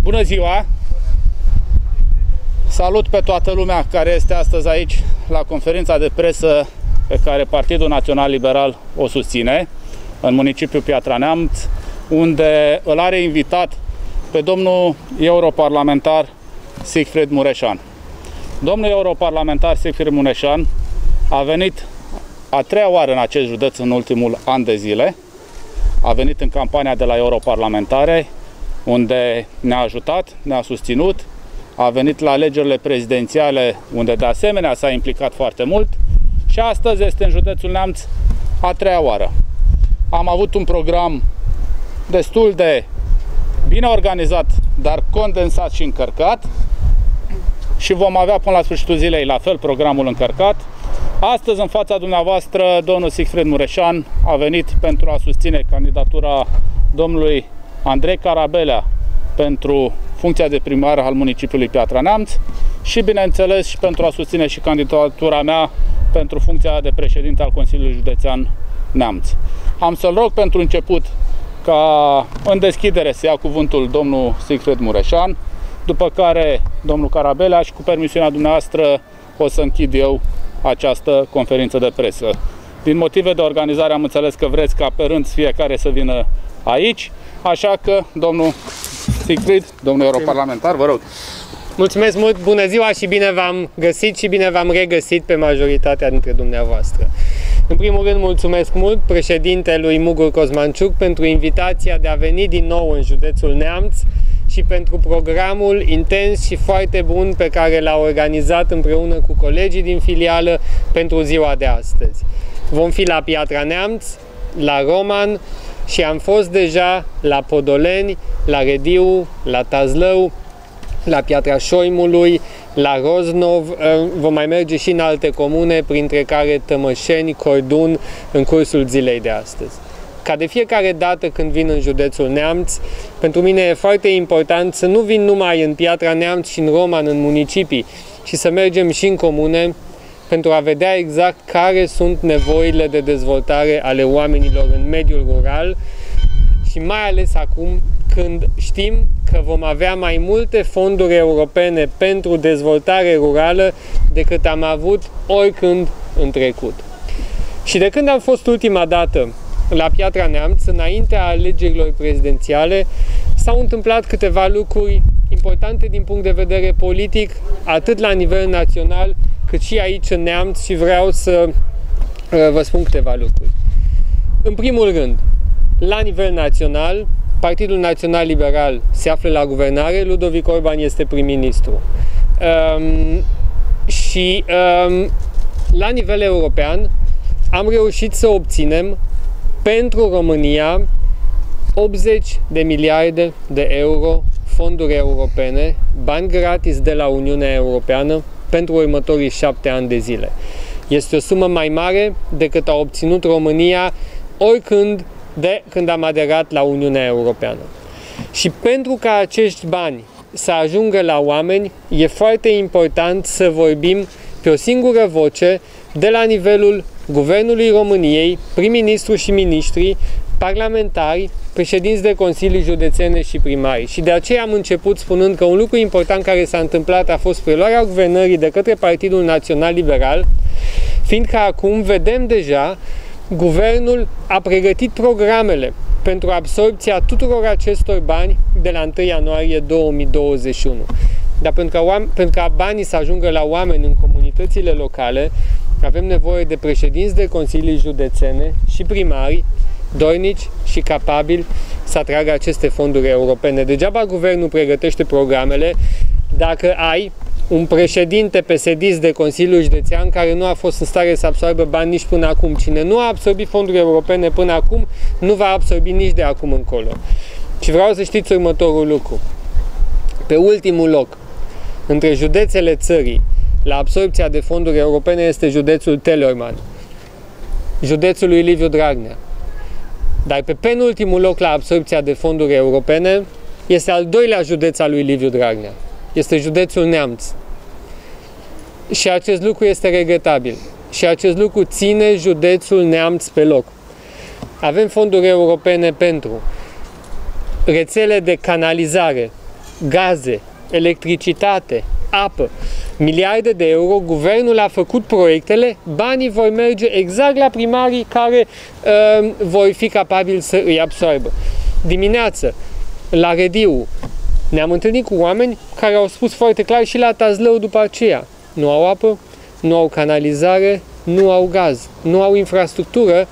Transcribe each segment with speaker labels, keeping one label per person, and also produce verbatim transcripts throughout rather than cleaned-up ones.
Speaker 1: Bună ziua! Salut pe toată lumea care este astăzi aici la conferința de presă pe care Partidul Național Liberal o susține în municipiul Piatra Neamț, unde îl are invitat pe domnul europarlamentar Siegfried Mureșan. Domnul europarlamentar Siegfried Mureșan a venit a treia oară în acest județ în ultimul an de zile. A venit în campania de la europarlamentare, unde ne-a ajutat, ne-a susținut. A venit la alegerile prezidențiale, unde de asemenea s-a implicat foarte mult. Și astăzi este în județul Neamț a treia oară. Am avut un program destul de bine organizat, dar condensat și încărcat. Și vom avea până la sfârșitul zilei la fel programul încărcat. Astăzi, în fața dumneavoastră, domnul Siegfried Mureșan a venit pentru a susține candidatura domnului Andrei Carabelea pentru funcția de primar al municipiului Piatra Neamț și, bineînțeles, și pentru a susține și candidatura mea pentru funcția de președinte al Consiliului Județean Neamț. Am să-l rog pentru început ca în deschidere să ia cuvântul domnul Siegfried Mureșan, după care domnul Carabelea și cu permisiunea dumneavoastră o să închid eu această conferință de presă. Din motive de organizare am înțeles că vreți ca pe rând fiecare să vină aici, așa că domnul Siegfried, domnul europarlamentar, vă rog.
Speaker 2: Mulțumesc mult, bună ziua și bine v-am găsit și bine v-am regăsit pe majoritatea dintre dumneavoastră. În primul rând, mulțumesc mult președintelui Mugur Cosmanciuc pentru invitația de a veni din nou în județul Neamț și pentru programul intens și foarte bun pe care l-a organizat împreună cu colegii din filială pentru ziua de astăzi. Vom fi la Piatra Neamț, la Roman și am fost deja la Podoleni, la Rediu, la Tazlău, la Piatra Șoimului, la Roznov, vom mai merge și în alte comune, printre care Tămășeni, Cordun, în cursul zilei de astăzi. Ca de fiecare dată când vin în județul Neamț, pentru mine e foarte important să nu vin numai în Piatra Neamț și în Roman, în municipii, ci să mergem și în comune pentru a vedea exact care sunt nevoile de dezvoltare ale oamenilor în mediul rural și mai ales acum când știm că vom avea mai multe fonduri europene pentru dezvoltare rurală decât am avut oricând în trecut. Și de când am fost ultima dată la Piatra Neamț, înaintea alegerilor prezidențiale, s-au întâmplat câteva lucruri importante din punct de vedere politic, atât la nivel național, cât și aici în Neamț, și vreau să vă spun câteva lucruri. În primul rând, la nivel național, Partidul Național Liberal se află la guvernare, Ludovic Orban este prim-ministru. Um, și um, la nivel european am reușit să obținem pentru România optzeci de miliarde de euro fonduri europene, bani gratis de la Uniunea Europeană pentru următorii șapte ani de zile. Este o sumă mai mare decât a obținut România oricând de când am aderat la Uniunea Europeană. Și pentru ca acești bani să ajungă la oameni, e foarte important să vorbim pe o singură voce de la nivelul Guvernului României, prim-ministru și miniștri, parlamentari, președinți de consilii județene și primari. Și de aceea am început spunând că un lucru important care s-a întâmplat a fost preluarea guvernării de către Partidul Național Liberal, fiindcă acum vedem deja guvernul a pregătit programele pentru absorbția tuturor acestor bani de la întâi ianuarie două mii douăzeci și unu. Dar pentru ca, pentru ca banii să ajungă la oameni în comunitățile locale, avem nevoie de președinți de consilii județene și primari dornici și capabili să atragă aceste fonduri europene. Degeaba guvernul pregătește programele dacă ai un președinte P S D de Consiliul Județean care nu a fost în stare să absorbă bani nici până acum. Cine nu a absorbit fonduri europene până acum, nu va absorbi nici de acum încolo. Și vreau să știți următorul lucru. Pe ultimul loc, între județele țării, la absorbția de fonduri europene este județul Teleorman, județul lui Liviu Dragnea. Dar pe penultimul loc la absorbția de fonduri europene este al doilea județ al lui Liviu Dragnea. Este județul Neamț. Și acest lucru este regretabil. Și acest lucru ține județul Neamț pe loc. Avem fonduri europene pentru rețele de canalizare gaze, electricitate, apă, miliarde de euro, guvernul a făcut proiectele, banii vor merge exact la primarii care uh, vor fi capabili să îi absorbă. Dimineață, la Rediu, ne-am întâlnit cu oameni care au spus foarte clar și la Tazlău după aceea. Nu au apă, nu au canalizare, nu au gaz, nu au infrastructură.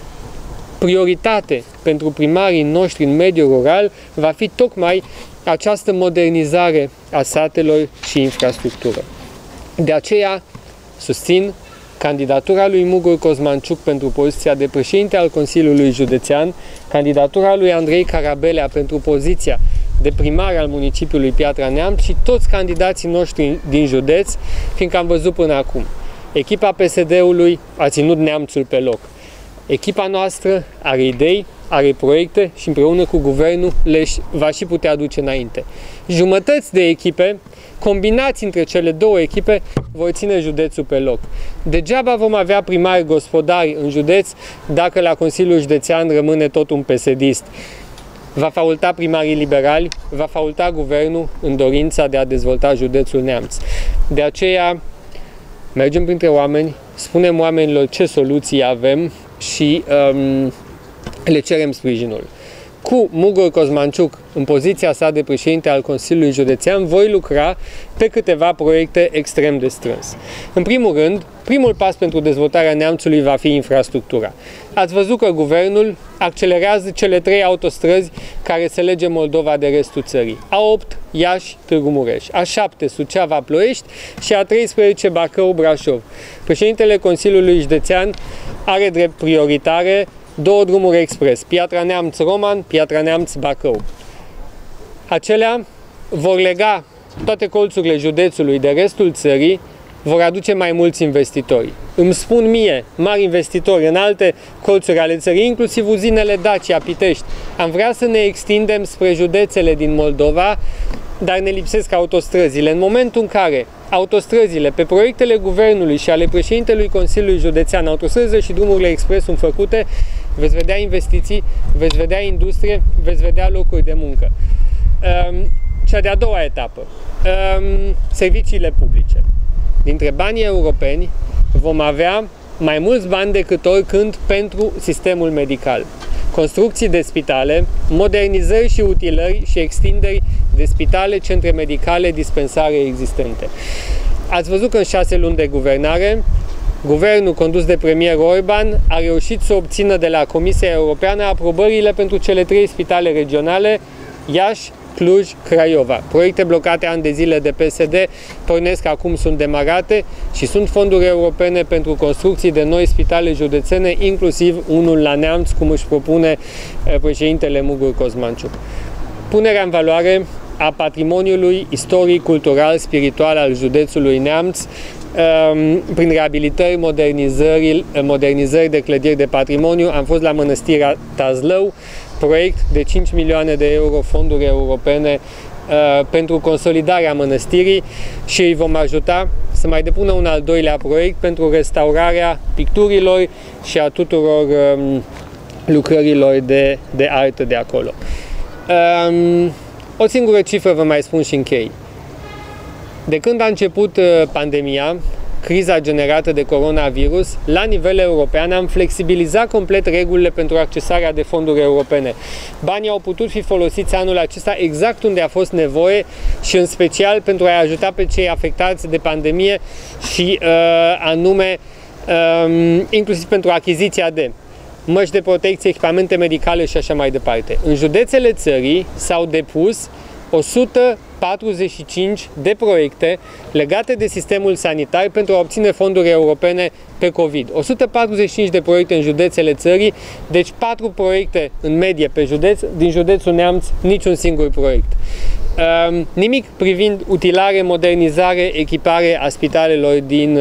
Speaker 2: Prioritate pentru primarii noștri în mediul rural va fi tocmai această modernizare a satelor și infrastructură. De aceea susțin candidatura lui Mugur Cosmanciuc pentru poziția de președinte al Consiliului Județean, candidatura lui Andrei Carabelea pentru poziția de primar al municipiului Piatra Neamț și toți candidații noștri din județ, fiindcă am văzut până acum. Echipa P S D-ului a ținut Neamțul pe loc. Echipa noastră are idei, are proiecte și împreună cu guvernul le va și putea duce înainte. Jumătăți de echipe, combinați între cele două echipe, vor ține județul pe loc. Degeaba vom avea primari gospodari în județ dacă la Consiliul Județean rămâne tot un P S D-ist. Va faulta primarii liberali, va faulta guvernul în dorința de a dezvolta județul Neamț. De aceea mergem printre oameni, spunem oamenilor ce soluții avem și um, le cerem sprijinul. Cu Mugur Cosmanciuc, în poziția sa de președinte al Consiliului Județean, voi lucra pe câteva proiecte extrem de strâns. În primul rând, primul pas pentru dezvoltarea Neamțului va fi infrastructura. Ați văzut că guvernul accelerează cele trei autostrăzi care se lege Moldova de restul țării. A opt, Iași, Târgu Mureș. A șapte, Suceava, Ploiești și a treisprezece, Bacău, Brașov. Președintele Consiliului Județean are drept prioritare două drumuri expres, Piatra Neamț-Roman, Piatra Neamț-Bacău. Acelea vor lega toate colțurile județului de restul țării, vor aduce mai mulți investitori. Îmi spun mie, mari investitori în alte colțuri ale țării, inclusiv uzinele Dacia, Pitești. Am vrea să ne extindem spre județele din Moldova, dar ne lipsesc autostrăzile. În momentul în care autostrăzile, pe proiectele guvernului și ale președintelui Consiliului Județean, autostrăzile și drumurile expres sunt făcute, veți vedea investiții, veți vedea industrie, veți vedea locuri de muncă. Cea de-a doua etapă, serviciile publice. Dintre banii europeni vom avea mai mulți bani decât oricând pentru sistemul medical. Construcții de spitale, modernizări și utilări și extinderi de spitale, centre medicale, dispensare existente. Ați văzut că în șase luni de guvernare, guvernul condus de premier Orban a reușit să obțină de la Comisia Europeană aprobările pentru cele trei spitale regionale, Iași, Cluj, Craiova. Proiecte blocate ani de zile de P S D, pornesc acum, sunt demarate și sunt fonduri europene pentru construcții de noi spitale județene, inclusiv unul la Neamț, cum își propune președintele Mugur Cosmanciuc. Punerea în valoare a patrimoniului istoric, cultural, spiritual al județului Neamț, prin reabilitări, modernizări, modernizări de clădiri de patrimoniu. Am fost la Mănăstirea Tazlău, proiect de cinci milioane de euro, fonduri europene uh, pentru consolidarea mănăstirii și îi vom ajuta să mai depună un al doilea proiect pentru restaurarea picturilor și a tuturor um, lucrărilor de, de artă de acolo. Um, o singură cifră vă mai spun și închei. De când a început uh, pandemia, criza generată de coronavirus, la nivel european am flexibilizat complet regulile pentru accesarea de fonduri europene. Banii au putut fi folosiți anul acesta exact unde a fost nevoie și în special pentru a-i ajuta pe cei afectați de pandemie și uh, anume uh, inclusiv pentru achiziția de măști de protecție, echipamente medicale și așa mai departe. În județele țării s-au depus o sută patruzeci și cinci de proiecte legate de sistemul sanitar pentru a obține fonduri europene pe COVID. o sută patruzeci și cinci de proiecte în județele țării, deci patru proiecte în medie pe județ, din județul Neamț niciun singur proiect. Um, nimic privind utilare, modernizare, echipare a spitalelor din,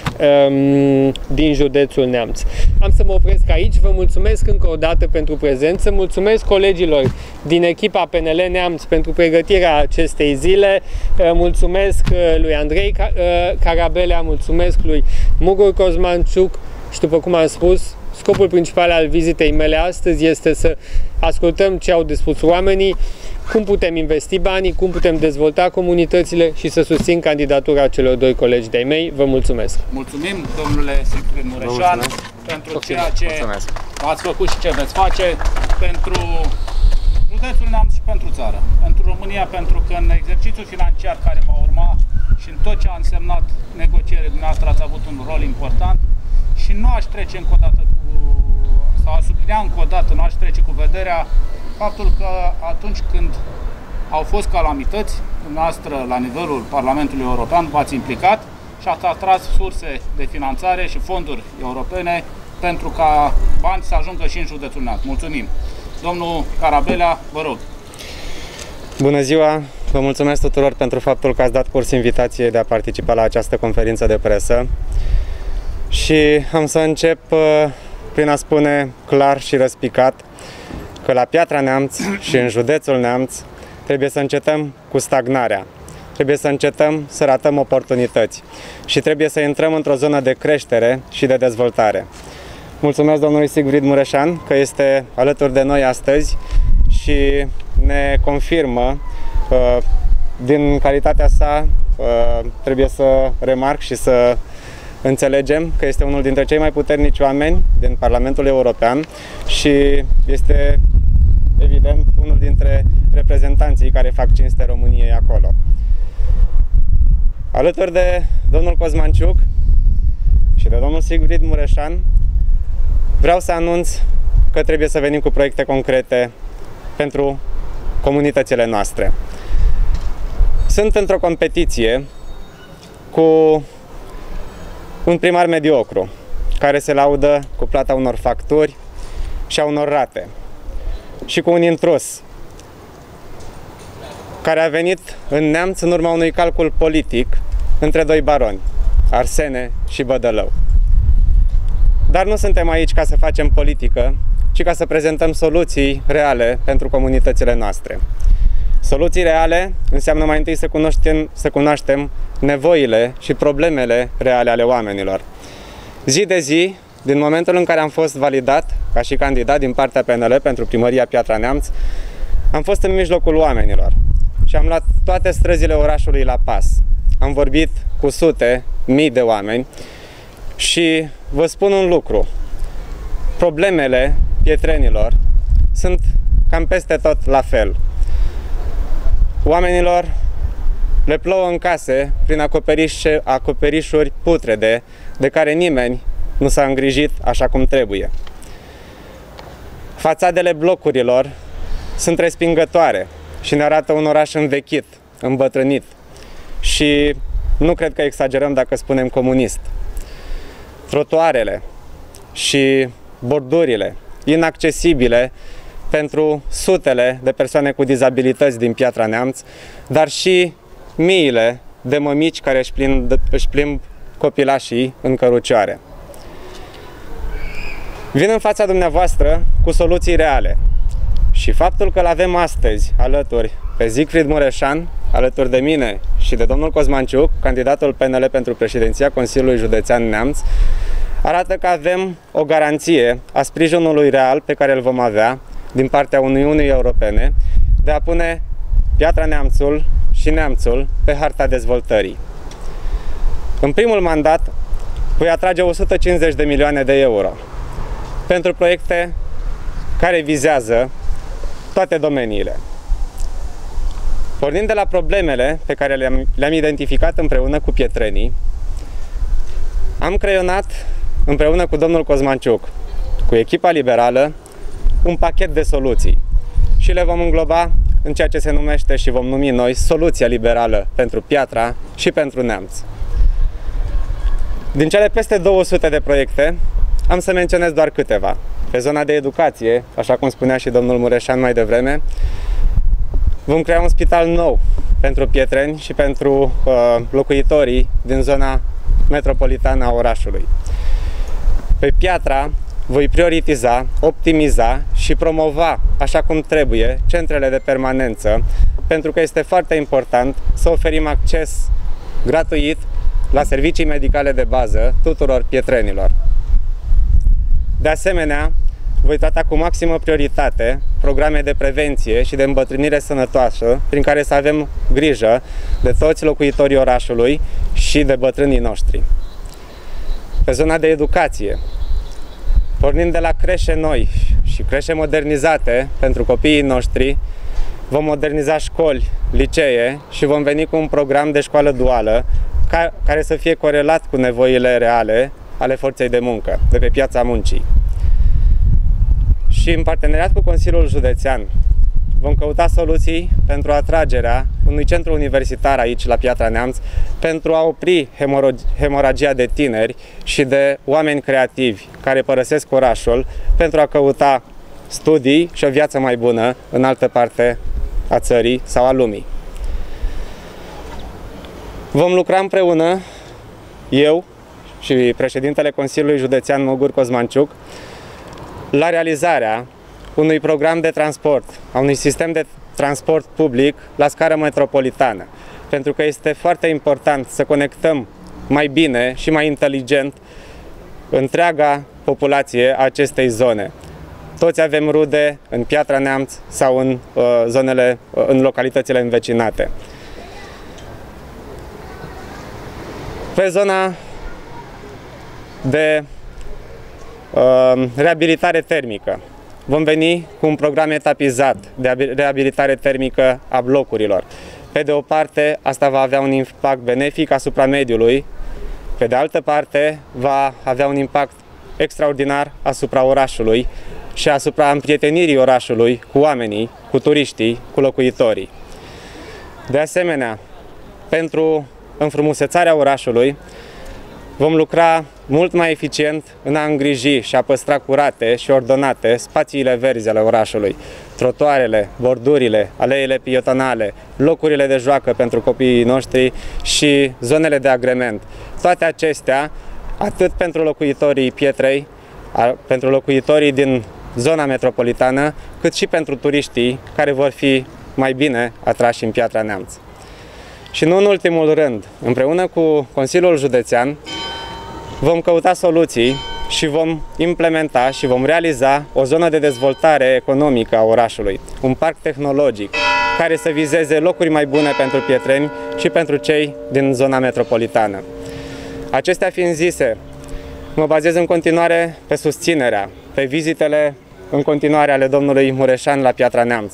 Speaker 2: um, din județul Neamț. Am să mă opresc aici, vă mulțumesc încă o dată pentru prezență, mulțumesc colegilor din echipa P N L Neamț pentru pregătirea acestei zile, mulțumesc lui Andrei Carabelea, mulțumesc lui Mugur Cosmanciuc și, după cum am spus, scopul principal al vizitei mele astăzi este să ascultăm ce au de spus oamenii, cum putem investi banii, cum putem dezvolta comunitățile și să susțin candidatura celor doi colegi de-ai mei. Vă mulțumesc!
Speaker 1: Mulțumim, domnule Siegfried Mureșan, pentru okay. ceea ce mulțumesc. ați făcut și ce veți face pentru județul Neamț și pentru țară, pentru România, pentru că în exercițiul financiar care va urma și în tot ce a însemnat negocierile dumneavoastră ați avut un rol important și nu aș trece încă o dată cu, sau aș sublinia încă o dată, nu aș trece cu vederea faptul că atunci când au fost calamități, dumneavoastră la nivelul Parlamentului European v-ați implicat și ați atras surse de finanțare și fonduri europene pentru ca bani să ajungă și în județul Neamț. Mulțumim! Domnul Carabelea, vă rog.
Speaker 3: Bună ziua! Vă mulțumesc tuturor pentru faptul că ați dat curs invitației de a participa la această conferință de presă. Și am să încep prin a spune clar și răspicat că la Piatra Neamț și în județul Neamț trebuie să încetăm cu stagnarea. Trebuie să încetăm să ratăm oportunități și trebuie să intrăm într-o zonă de creștere și de dezvoltare. Mulțumesc domnului Siegfried Mureșan că este alături de noi astăzi și ne confirmă, din calitatea sa, trebuie să remarc și să înțelegem că este unul dintre cei mai puternici oameni din Parlamentul European și este, evident, unul dintre reprezentanții care fac cinste României acolo. Alături de domnul Cosmanciuc și de domnul Siegfried Mureșan, vreau să anunț că trebuie să venim cu proiecte concrete pentru comunitățile noastre. Sunt într-o competiție cu un primar mediocru, care se laudă cu plata unor facturi și a unor rate, și cu un intrus care a venit în Neamț în urma unui calcul politic între doi baroni, Arsene și Bădălău. Dar nu suntem aici ca să facem politică, ci ca să prezentăm soluții reale pentru comunitățile noastre. Soluții reale înseamnă mai întâi să cunoaștem, să cunoaștem nevoile și problemele reale ale oamenilor. Zi de zi, din momentul în care am fost validat ca și candidat din partea P N L pentru primăria Piatra Neamț, am fost în mijlocul oamenilor și am luat toate străzile orașului la pas. Am vorbit cu sute, mii de oameni și vă spun un lucru. Problemele pietrenilor sunt cam peste tot la fel. Oamenilor le plouă în case prin acoperișe, acoperișuri putrede de care nimeni nu s-a îngrijit așa cum trebuie. Fațadele blocurilor sunt respingătoare și ne arată un oraș învechit, îmbătrânit și nu cred că exagerăm dacă spunem comunist. Trotuarele și bordurile inaccesibile pentru sutele de persoane cu dizabilități din Piatra Neamț, dar și miile de mămici care își plimb, își plimb copilașii în cărucioare. Vin în fața dumneavoastră cu soluții reale și faptul că l-avem astăzi alături pe Siegfried Mureșan, alături de mine și de domnul Cosmanciuc, candidatul P N L pentru președinția Consiliului Județean Neamț, arată că avem o garanție a sprijinului real pe care îl vom avea din partea Uniunii Europene de a pune Piatra Neamțul și Neamțul pe harta dezvoltării. În primul mandat voi atrage o sută cincizeci de milioane de euro pentru proiecte care vizează toate domeniile. Pornind de la problemele pe care le-am le-am identificat împreună cu pietrenii, am creionat împreună cu domnul Cosmanciuc, cu echipa liberală, un pachet de soluții și le vom îngloba în ceea ce se numește și vom numi noi Soluția Liberală pentru Piatra și pentru Neamț. Din cele peste două sute de proiecte, am să menționez doar câteva. Pe zona de educație, așa cum spunea și domnul Mureșan mai devreme, vom crea un spital nou pentru pietreni și pentru uh, locuitorii din zona metropolitană a orașului. Pe Piatra voi prioritiza, optimiza și promova așa cum trebuie centrele de permanență, pentru că este foarte important să oferim acces gratuit la servicii medicale de bază tuturor pietrenilor. De asemenea, voi trata cu maximă prioritate programe de prevenție și de îmbătrânire sănătoasă, prin care să avem grijă de toți locuitorii orașului și de bătrânii noștri. Pe zona de educație, pornind de la creșe noi și creșe modernizate pentru copiii noștri, vom moderniza școli, licee și vom veni cu un program de școală duală care să fie corelat cu nevoile reale ale forței de muncă, de pe piața muncii. Și în parteneriat cu Consiliul Județean vom căuta soluții pentru atragerea unui centru universitar aici la Piatra Neamț, pentru a opri hemoragia de tineri și de oameni creativi care părăsesc orașul pentru a căuta studii și o viață mai bună în altă parte a țării sau a lumii. Vom lucra împreună, eu și președintele Consiliului Județean Mugur Cosmanciuc, la realizarea unui program de transport, a unui sistem de transport public la scară metropolitană, pentru că este foarte important să conectăm mai bine și mai inteligent întreaga populație a acestei zone. Toți avem rude în Piatra Neamț sau în uh, zonele, uh, în localitățile învecinate. Pe zona de uh, reabilitare termică, vom veni cu un program etapizat de reabilitare termică a blocurilor. Pe de o parte, asta va avea un impact benefic asupra mediului, pe de altă parte, va avea un impact extraordinar asupra orașului și asupra împrietenirii orașului cu oamenii, cu turiștii, cu locuitorii. De asemenea, pentru înfrumusețarea orașului, vom lucra mult mai eficient în a îngriji și a păstra curate și ordonate spațiile verzi ale orașului, trotuarele, bordurile, aleile pietonale, locurile de joacă pentru copiii noștri și zonele de agrement. Toate acestea, atât pentru locuitorii Pietrei, pentru locuitorii din zona metropolitană, cât și pentru turiștii care vor fi mai bine atrași în Piatra Neamț. Și nu în ultimul rând, împreună cu Consiliul Județean, vom căuta soluții și vom implementa și vom realiza o zonă de dezvoltare economică a orașului, un parc tehnologic care să vizeze locuri mai bune pentru pietreni și pentru cei din zona metropolitană. Acestea fiind zise, mă bazez în continuare pe susținerea, pe vizitele în continuare ale domnului Mureșan la Piatra Neamț.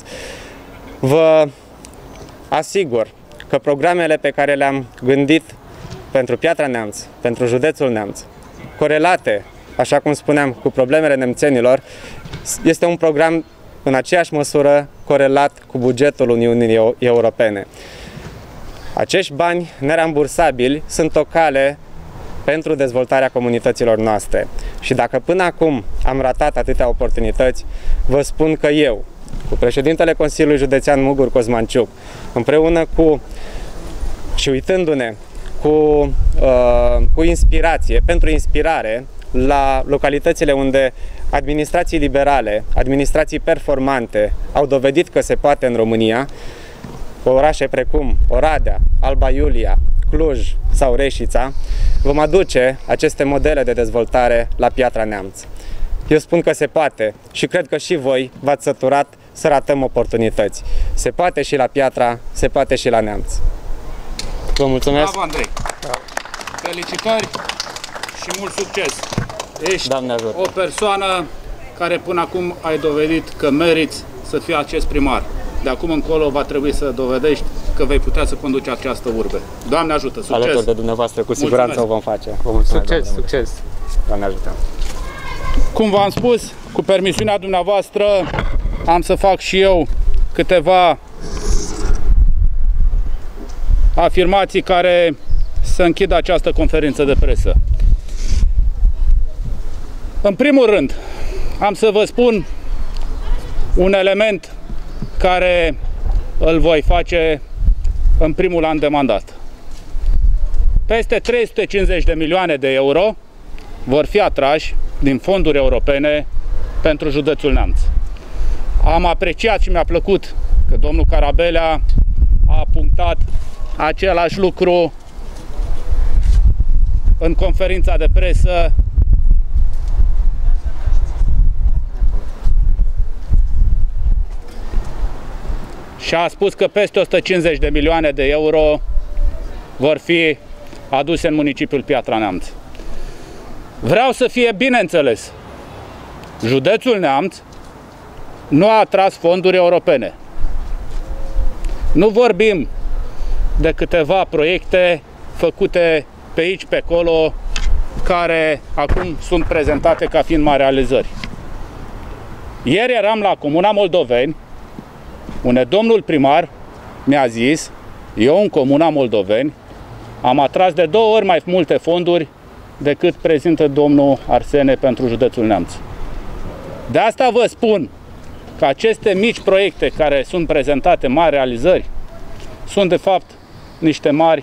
Speaker 3: Vă asigur că programele pe care le-am gândit pentru Piatra Neamț, pentru județul Neamț, corelate, așa cum spuneam, cu problemele nemțenilor, este un program în aceeași măsură corelat cu bugetul Uniunii Europene. Acești bani nerambursabili sunt o cale pentru dezvoltarea comunităților noastre. Și dacă până acum am ratat atâtea oportunități, vă spun că eu, cu președintele Consiliului Județean Mugur Cosmanciuc, împreună cu și uitându-ne cu, uh, cu inspirație, pentru inspirare, la localitățile unde administrații liberale, administrații performante au dovedit că se poate în România, orașe precum Oradea, Alba Iulia, Cluj sau Reșița, vom aduce aceste modele de dezvoltare la Piatra Neamț. Eu spun că se poate și cred că și voi v-ați săturat să ratăm oportunități. Se poate și la Piatra, se poate și la Neamț. Vă mulțumesc!
Speaker 1: Bravo, Andrei! Felicitări și mult succes! Ești o persoană care până acum ai dovedit că meriți să fii acest primar. De acum încolo va trebui să dovedești că vei putea să conduci această urbe. Doamne ajută! Succes!
Speaker 3: Alături de dumneavoastră, cu siguranță o vom face. Vă mulțumesc,
Speaker 2: succes, succes!
Speaker 3: Doamne ajută!
Speaker 1: Cum v-am spus, cu permisiunea dumneavoastră, am să fac și eu câteva afirmații care să închidă această conferință de presă. În primul rând, am să vă spun un element care îl voi face în primul an de mandat. Peste trei sute cincizeci de milioane de euro vor fi atrași din fonduri europene pentru județul Neamț. Am apreciat și mi-a plăcut că domnul Carabelea a punctat același lucru în conferința de presă și a spus că peste o sută cincizeci de milioane de euro vor fi aduse în municipiul Piatra Neamț. Vreau să fie bine înțeles, județul Neamț nu a atras fonduri europene. Nu vorbim de câteva proiecte făcute pe aici, pe acolo, care acum sunt prezentate ca fiind mari realizări. Ieri eram la Comuna Moldoveni, unde domnul primar mi-a zis, eu în Comuna Moldoveni am atras de două ori mai multe fonduri decât prezintă domnul Arsene pentru județul Neamț. De asta vă spun că aceste mici proiecte care sunt prezentate, mari realizări, sunt de fapt niște mari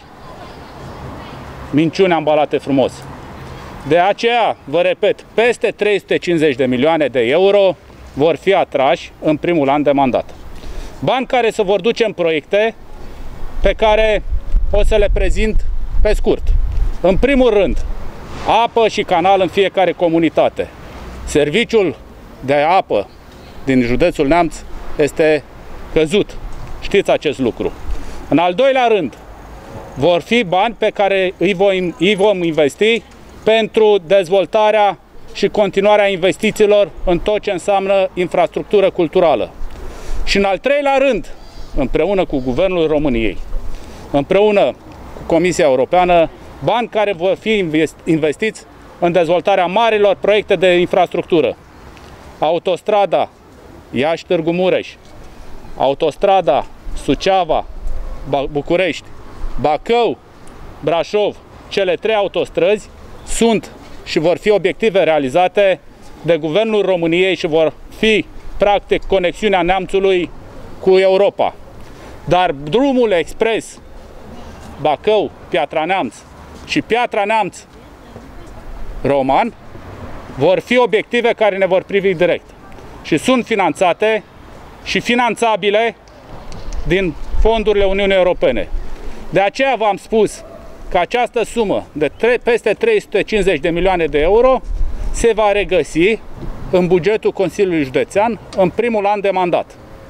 Speaker 1: minciuni ambalate frumos. De aceea, vă repet, peste trei sute cincizeci de milioane de euro vor fi atrași în primul an de mandat. Bani care se vor duce în proiecte pe care o să le prezint pe scurt. În primul rând, apă și canal în fiecare comunitate. Serviciul de apă din județul Neamț este căzut. Știți acest lucru. În al doilea rând, vor fi bani pe care îi vom, îi vom investi pentru dezvoltarea și continuarea investițiilor în tot ce înseamnă infrastructură culturală. Și în al treilea rând, împreună cu Guvernul României, împreună cu Comisia Europeană, bani care vor fi investiți în dezvoltarea marilor proiecte de infrastructură. Autostrada Iași-Târgu Mureș, autostrada Suceava-București, Bacău-Brașov, cele trei autostrăzi sunt și vor fi obiective realizate de Guvernul României și vor fi, practic, conexiunea Neamțului cu Europa. Dar drumul expres Bacău, Piatra Neamț și Piatra Neamț Roman vor fi obiective care ne vor privi direct și sunt finanțate și finanțabile din fondurile Uniunii Europene. De aceea v-am spus că această sumă de peste trei sute cincizeci de milioane de euro se va regăsi în bugetul Consiliului Județean în primul an de mandat.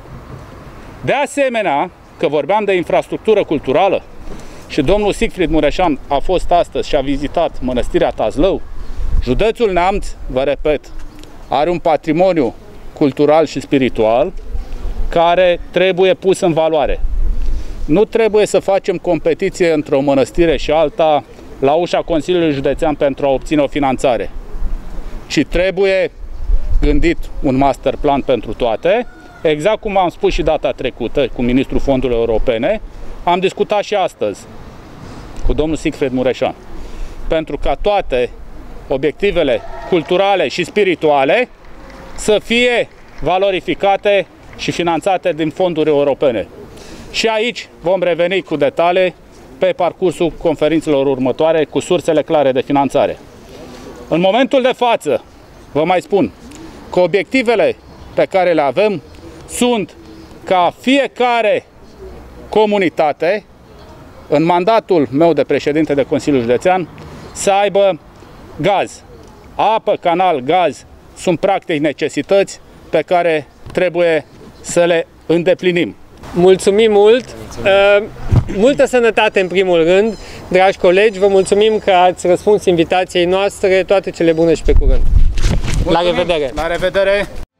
Speaker 1: De asemenea, că vorbeam de infrastructură culturală și domnul Siegfried Mureșan a fost astăzi și a vizitat Mănăstirea Tazlău, județul Neamț, vă repet, are un patrimoniu cultural și spiritual care trebuie pus în valoare. Nu trebuie să facem competiție între o mănăstire și alta la ușa Consiliului Județean pentru a obține o finanțare, ci trebuie gândit un master plan pentru toate, exact cum am spus și data trecută cu Ministrul Fondurilor Europene, am discutat și astăzi cu domnul Siegfried Mureșan, pentru ca toate obiectivele culturale și spirituale să fie valorificate și finanțate din fonduri europene. Și aici vom reveni cu detalii pe parcursul conferințelor următoare cu sursele clare de finanțare. În momentul de față, vă mai spun că obiectivele pe care le avem sunt ca fiecare comunitate, în mandatul meu de președinte de Consiliul Județean, să aibă gaz. Apă, canal, gaz sunt practic necesități pe care trebuie să le îndeplinim.
Speaker 2: Mulțumim mult! Uh, multă sănătate în primul rând, dragi colegi, vă mulțumim că ați răspuns invitației noastre, toate cele bune și pe curând!
Speaker 1: Mulțumim.
Speaker 2: La revedere!
Speaker 1: La revedere!